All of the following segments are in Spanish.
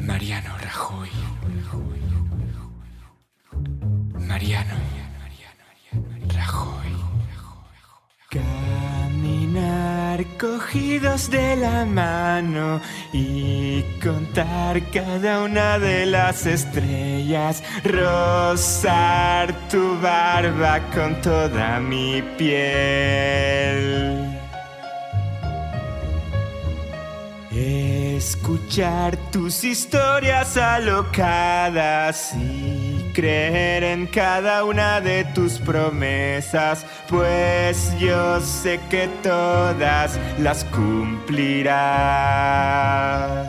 Mariano Rajoy. Mariano Rajoy. Caminar cogidos de la mano y contar cada una de las estrellas, rozar tu barba con toda mi piel. Escuchar tus historias alocadas y creer en cada una de tus promesas, pues yo sé que todas las cumplirás.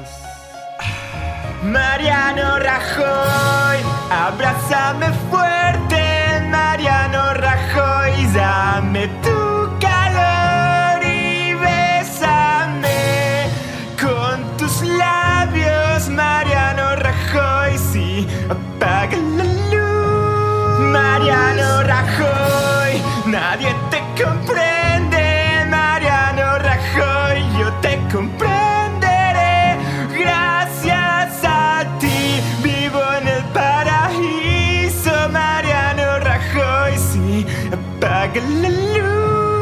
Mariano Rajoy, abrázame fuerte, Mariano Rajoy, dame tu calor y bésame con tus labios, Mariano Rajoy, sí, apaga la luz. Mariano Rajoy, nadie te comprende, Mariano Rajoy, yo te comprenderé. Gracias a ti vivo en el paraíso, Mariano Rajoy, sí, apaga la luz.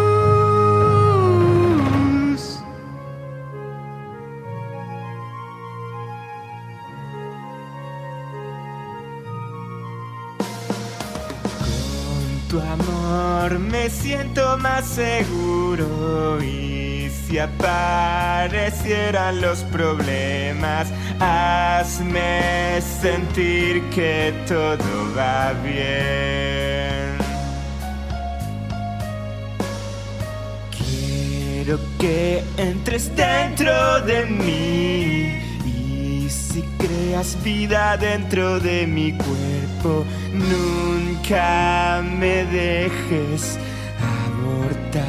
Tu amor me siento más seguro, y si aparecieran los problemas, hazme sentir que todo va bien. Quiero que entres dentro de mí, y si creas vida dentro de mi cuerpo, nunca me dejes abortar.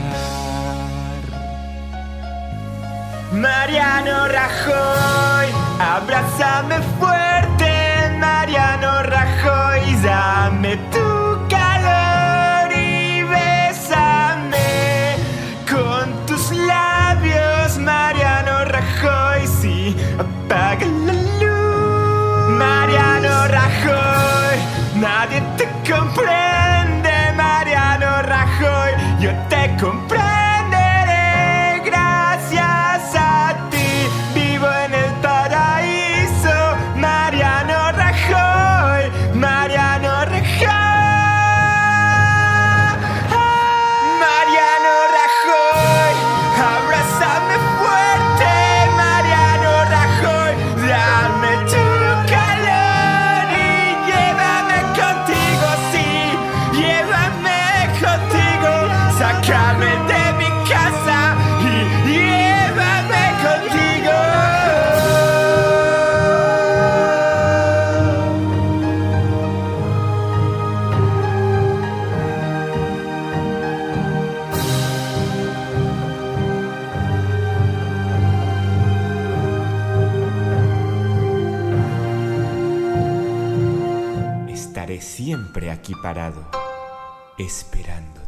Mariano Rajoy, abrázame fuerte, Mariano Rajoy, dame tu calor y bésame con tus labios, Mariano Rajoy, sí, apaga la luz. Mariano Rajoy, nadie te comprende, Mariano Rajoy, yo te comprenderé. Gracias a ti vivo en el paraíso, Mariano Rajoy, Mariano Rajoy. Mariano Rajoy, abrázame fuerte, Mariano Rajoy, dame tu calor y llévame contigo, sí, llévame contigo, sácame de mi casa y llévame contigo. Estaré siempre aquí parado, esperando.